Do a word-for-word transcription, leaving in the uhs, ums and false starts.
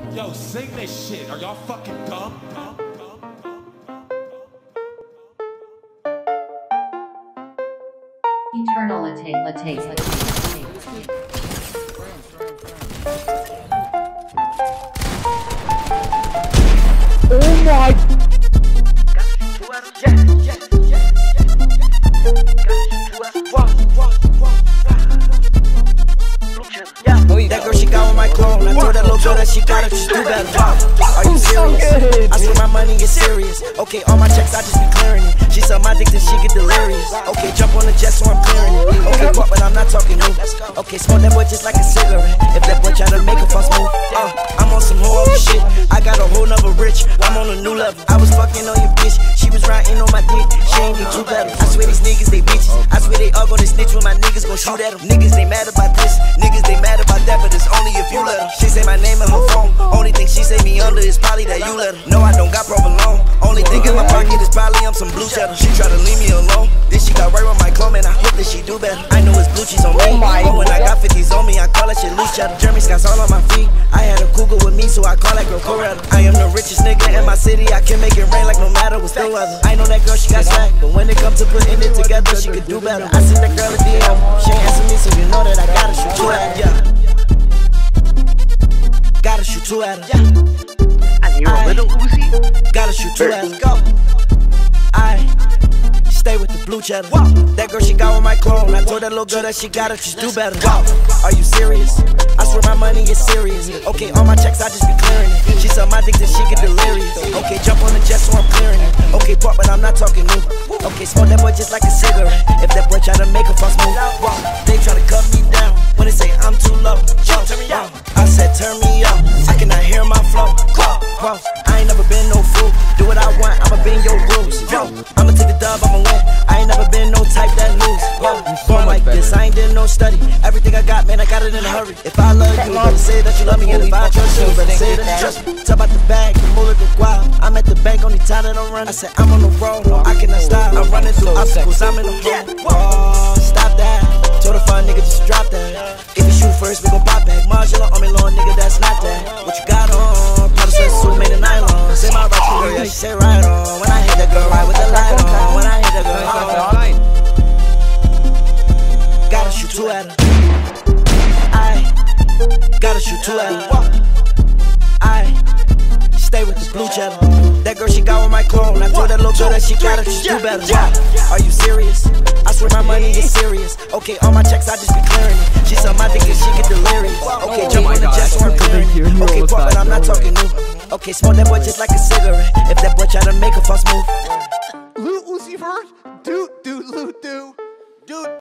Yo, sing this shit. Are y'all fucking dumb? Eternal latte latte latte. Oh my! That girl, she got on my clone. I told that little girl that she got it, just do better. Are you serious? I swear my money is serious. Okay, all my checks, I just be clearing it. She said my dick, then she get delirious. Okay, jump on the jet, so I'm clearing it. Okay, walk, but I'm not talking new. Okay, smoke that boy just like a cigarette. If that boy try to make a false move, uh, I'm on some whole other shit. I got a whole nother rich. I'm on a new level. I was fucking on your bitch. She was riding on my dick. She ain't need two pedals. I swear these niggas, they bitches. I swear they all gonna snitch when my niggas gon' shoot at them. Niggas, they mad about this. Niggas, they mad about that, but it's only if you let her. She say my name in her phone. Only thing she say me under is probably that you let her. No, I don't got provolone. Only thing in my pocket is probably I'm some blue cheddar. She try to leave me alone. Then she got right with my clone, and I hope that she do better. I know it's blue cheese on me. Oh my but when I got fifties on me, I call that shit loose cheddar. Jeremy Scott's all on my feet. I had a cougar with me, so I call that girl Coretta. I am the richest nigga in my city. I can make it rain like no matter what's the weather. I know that girl, she got swag, but when it comes to putting it together, she could do better. I sent that girl a D M. She ain't answer me, so you know that I gotta shoot two at her. Yeah. Gotta shoot two at her. Yeah. And you're a little Uzi? Gotta shoot two at her. Go. I stay with the blue cheddar. Wow. That girl, she got on my clone. I told that little girl that she gotta just do better. Wow. Are you serious? I swear my money is serious. Okay, all my checks, I just be clearing it. She said my dick, then she get delirious. Okay, jump on the jet, so I'm clearing it. Okay, pop, but I'm not talking new. Okay, smoke that boy just like a cigarette. If that boy try to make a false move, wow. They try to cut me down when they say I'm too low. Yo, turn me out. I said turn me up. I cannot hear my flow. Whoa, I ain't never been no fool. Do what I want, I'ma bend your rules. Yo, I'ma take the dub, I'ma win. I ain't never been no type that lose. Whoa, born like this, I ain't did no study. Everything I got, man, I got it in a hurry. If I love you, you better say that you love me. And if I trust you, you better say that you trust me. Talk about the bag, the mullet, the guap. I'm at the bank, only time that I'm running. I said I'm on the road, no, I cannot stop. I'm running through obstacles, I'm in the hole. Oh, stop that. Told a fun nigga just drop that. If you shoot first, we gon' pop back. Marginal on me, long nigga, that's not that. What you got on? Powder sweat suit made of nylon. Say my right girl, yeah, she say right on. When I hit that girl, right with the light on. When I hit that girl, right. Gotta shoot two at her. I gotta shoot two at her. I stay with the blue cheddar. That girl, she got on my clone. I told that little girl that she gotta just do better. Are you serious? I swear my money is serious. Okay, all my checks, I just be clearing it. She said my dick and she get delirious. Okay, jump on the jet, so I'm clearing it. Okay, pop, but I'm not talking new. Okay, smoke that boy just like a cigarette. If that boy try to make a false move, Lil Uzi Vert? Dude, dude, dude, dude. Dude.